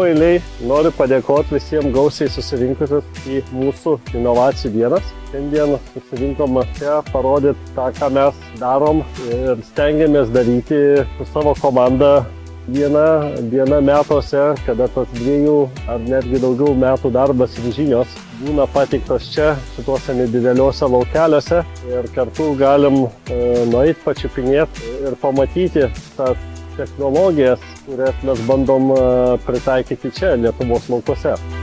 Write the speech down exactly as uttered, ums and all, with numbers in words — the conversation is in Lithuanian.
Pirmoji eilėje noriu padėkoti visiems gausiai susirinkusius į mūsų inovacijų dienas. Šiandien susirinkom čia parodyti tą, ką mes darom ir stengiamės daryti su savo komanda vieną dieną metuose, kada tas dviejų ar netgi daugiau metų darbas ir žinios būna pateiktos čia, šituose nedideliuose laukeliuose ir kartu galim e, nueiti pačiupinėti ir pamatyti tas technologijas, kurias mes bandom pritaikyti čia, Lietuvos laukuose.